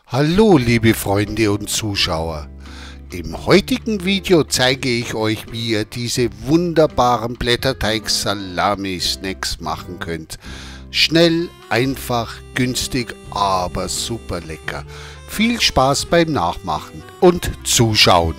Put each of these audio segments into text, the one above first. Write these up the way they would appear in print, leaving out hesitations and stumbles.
Hallo liebe Freunde und Zuschauer. Im heutigen Video zeige ich euch, wie ihr diese wunderbaren Blätterteig-Salami-Snacks machen könnt. Schnell, einfach, günstig, aber super lecker. Viel Spaß beim Nachmachen und Zuschauen.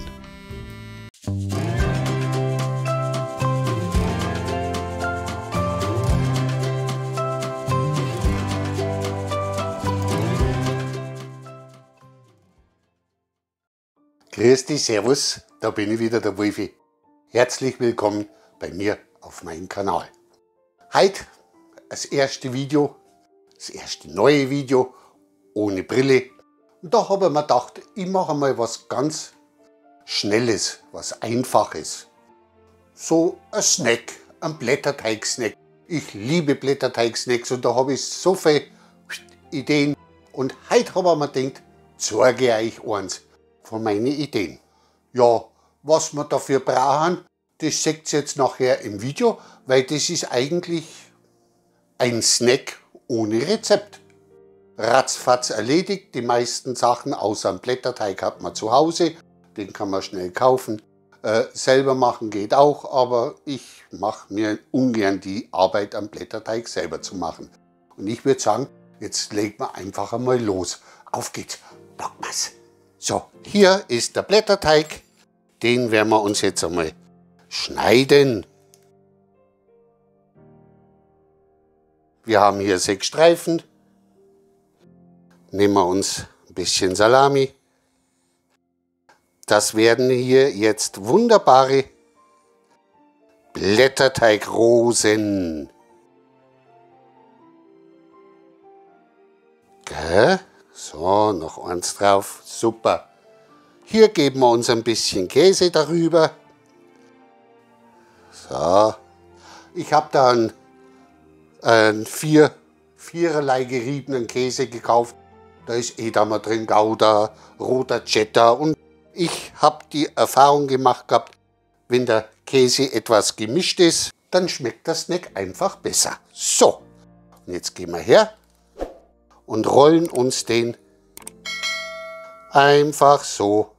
Grüß dich, Servus, da bin ich wieder, der Wolfi. Herzlich willkommen bei mir auf meinem Kanal. Heute das erste Video, das erste neue Video ohne Brille. Und da habe ich mir gedacht, ich mache mal was ganz Schnelles, was Einfaches. So ein Snack, ein Blätterteig-Snack. Ich liebe Blätterteig-Snacks und da habe ich so viele Ideen. Und heute habe ich mir gedacht, zeige ich euch eins von meinen Ideen. Ja, was wir dafür brauchen, das seht ihr jetzt nachher im Video, weil das ist eigentlich ein Snack ohne Rezept. Ratzfatz erledigt, die meisten Sachen außer dem Blätterteig hat man zu Hause, den kann man schnell kaufen. Selber machen geht auch, aber ich mache mir ungern die Arbeit am Blätterteig selber zu machen. Und ich würde sagen, jetzt legen wir einfach einmal los. Auf geht's, packen wir's. So, hier ist der Blätterteig, den werden wir uns jetzt einmal schneiden. Wir haben hier 6 Streifen. Nehmen wir uns ein bisschen Salami. Das werden hier jetzt wunderbare Blätterteigrosen. Okay. So, noch eins drauf. Super. Hier geben wir uns ein bisschen Käse darüber. So. Ich habe da einen viererlei geriebenen Käse gekauft. Da ist Edamer drin, Gouda, roter Cheddar. Und ich habe die Erfahrung gemacht gehabt, wenn der Käse etwas gemischt ist, dann schmeckt das Snack einfach besser. So. Und jetzt gehen wir her und rollen uns den einfach so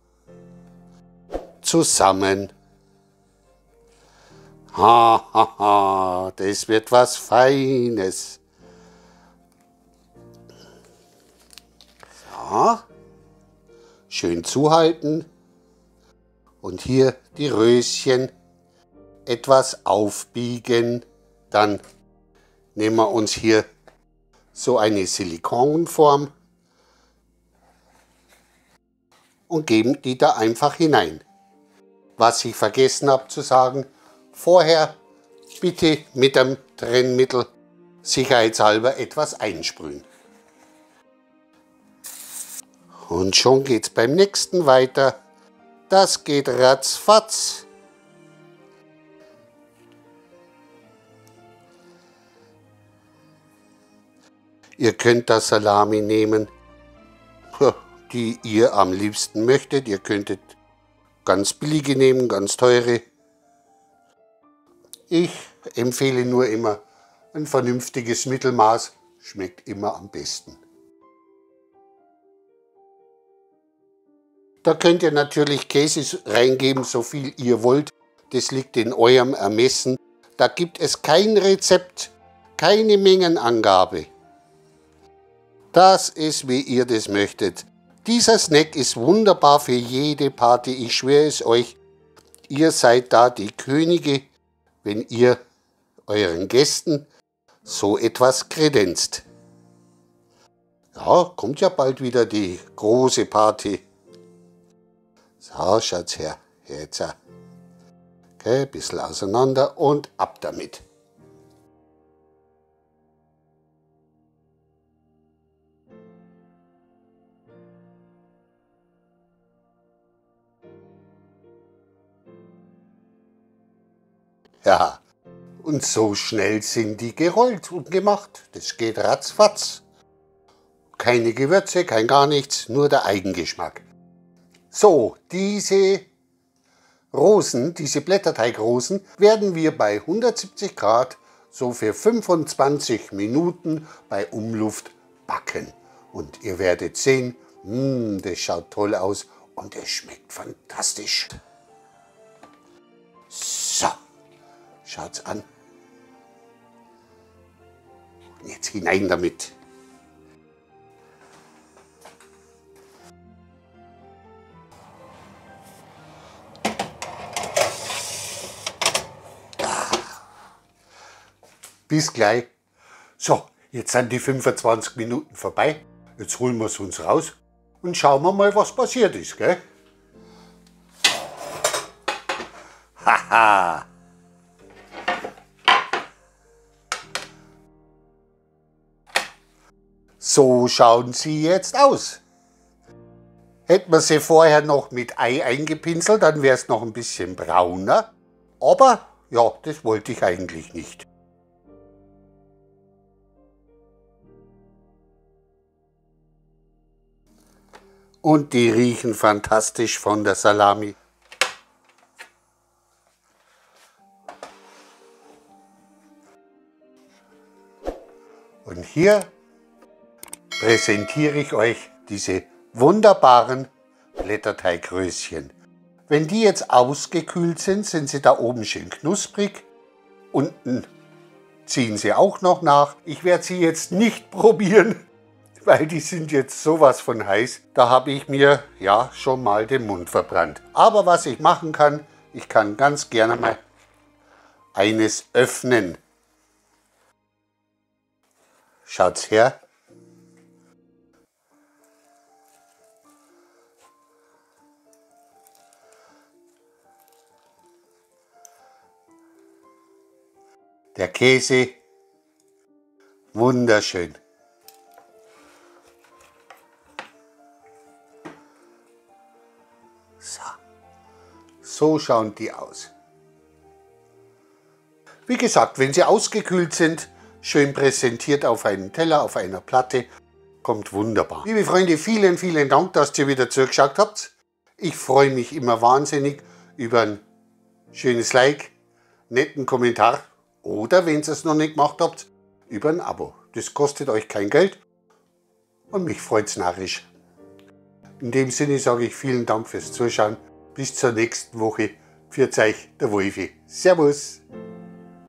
zusammen. Ha, ha, ha, das wird was Feines. So. Schön zuhalten. Und hier die Röschen etwas aufbiegen. Dann nehmen wir uns hier so eine Silikonform und geben die da einfach hinein. Was ich vergessen habe zu sagen, vorher bitte mit dem Trennmittel sicherheitshalber etwas einsprühen. Und schon geht es beim nächsten weiter. Das geht ratzfatz. Ihr könnt das Salami nehmen, die ihr am liebsten möchtet. Ihr könntet ganz billige nehmen, ganz teure. Ich empfehle nur immer ein vernünftiges Mittelmaß. Schmeckt immer am besten. Da könnt ihr natürlich Käse reingeben, so viel ihr wollt. Das liegt in eurem Ermessen. Da gibt es kein Rezept, keine Mengenangabe. Das ist, wie ihr das möchtet. Dieser Snack ist wunderbar für jede Party. Ich schwöre es euch, ihr seid da die Könige, wenn ihr euren Gästen so etwas kredenzt. Ja, kommt ja bald wieder die große Party. So, schaut's her. Jetzt. Okay, ein bisschen auseinander und ab damit. Ja, und so schnell sind die gerollt und gemacht. Das geht ratzfatz. Keine Gewürze, kein gar nichts, nur der Eigengeschmack. So, diese Rosen, diese Blätterteigrosen, werden wir bei 170 Grad so für 25 Minuten bei Umluft backen. Und ihr werdet sehen, Das schaut toll aus und es schmeckt fantastisch. So, schaut's an. Und jetzt hinein damit. Bis gleich. So, jetzt sind die 25 Minuten vorbei. Jetzt holen wir es uns raus und schauen wir mal, was passiert ist, gell? Haha! So schauen sie jetzt aus. Hätten wir sie vorher noch mit Ei eingepinselt, dann wäre es noch ein bisschen brauner. Aber ja, das wollte ich eigentlich nicht. Und die riechen fantastisch von der Salami. Und hier präsentiere ich euch diese wunderbaren Blätterteigröschen. Wenn die jetzt ausgekühlt sind, sind sie da oben schön knusprig. Unten ziehen sie auch noch nach. Ich werde sie jetzt nicht probieren, weil die sind jetzt sowas von heiß. Da habe ich mir ja schon mal den Mund verbrannt. Aber was ich machen kann, ich kann ganz gerne mal eines öffnen. Schaut's her. Der Käse, wunderschön. So schauen die aus. Wie gesagt, wenn sie ausgekühlt sind, schön präsentiert auf einem Teller, auf einer Platte, kommt wunderbar. Liebe Freunde, vielen, vielen Dank, dass ihr wieder zugeschaut habt. Ich freue mich immer wahnsinnig über ein schönes Like, netten Kommentar oder, wenn ihr es noch nicht gemacht habt, über ein Abo. Das kostet euch kein Geld und mich freut es narrisch. In dem Sinne sage ich vielen Dank fürs Zuschauen. Bis zur nächsten Woche. Pfiat euch, der Wolfi. Servus.